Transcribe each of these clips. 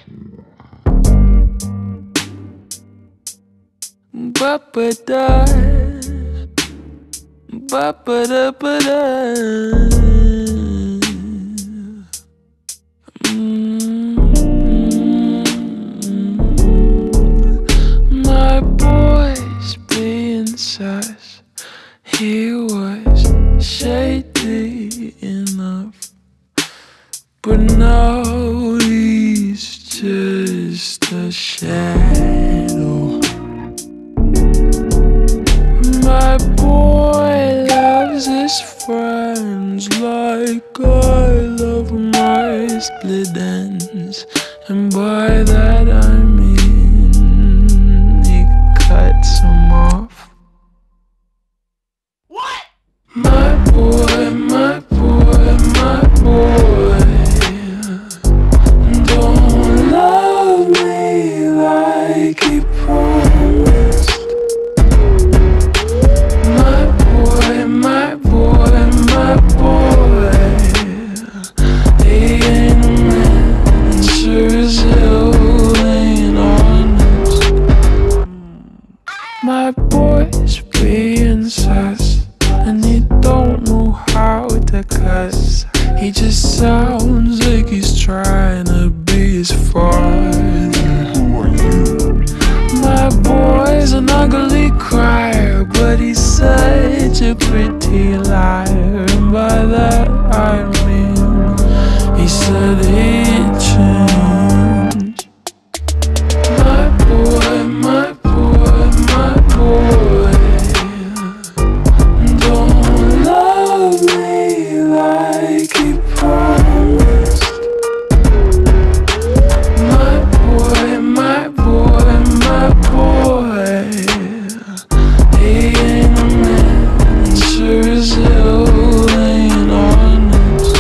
Ba-ba-da, ba-ba-da-ba-da. My boy's being sus. He was shady enough, but now he's just a shadow. My boy loves his friends like I love my split ends, and by that I mean he cuts them off. What? My boy, my boy, my boy don't love me like he promised. My boy, my boy, my boy, he ain't a man, sure as hell ain't honest. My boy's being sus, and he don't know how to cuss. He just sounds like he's trying to be his father. Who are you? My boy's an ugly crier, but he's such a pretty liar, and by that I mean he said he'd change. My boy, my boy, my boy don't love me like he promised. My boy, my boy, my boy, he ain't a man, sure as hell ain't honest.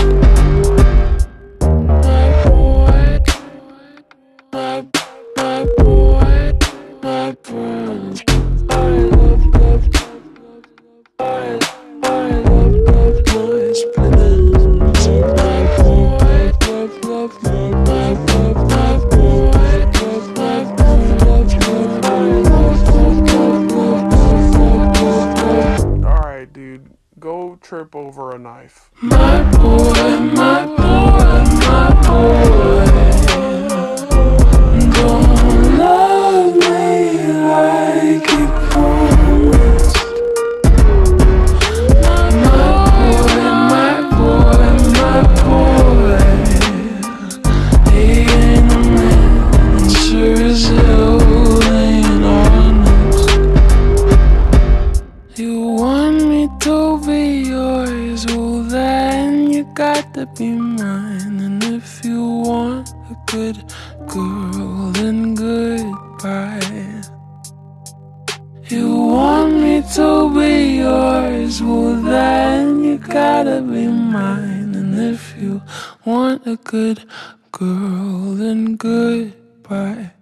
My boy, my boy, my boy, I love my split ends. My boy, love my boy, my boy, Alright, dude. Go trip over a knife. my boy, my boy, my boy don't love me like he promised. My boy, my boy, he ain't a man, sure as hell ain't honest. You want me to be yours, well then you got to be mine. And if you want a good girl, then goodbye. You want me to be yours, well then you gotta be mine. And if you want a good girl, then goodbye.